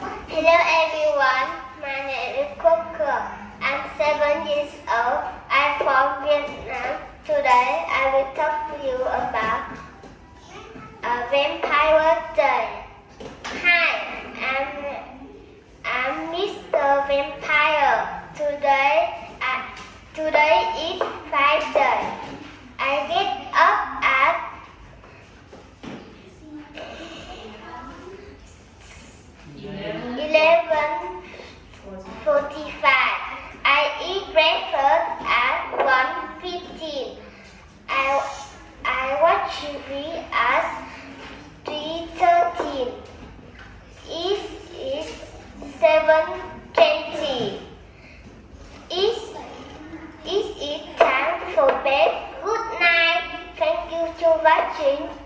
Hello everyone, my name is Cuong. I'm 7 years old. I'm from Vietnam. Today I will talk to you about a Vampire Day. Hi, I'm Mr. Vampire. Today is Friday. I get up at 11:45. I eat breakfast at 1:15. I watch TV at 3:13. It is 7:20. It is time for bed. Good night. Thank you for watching.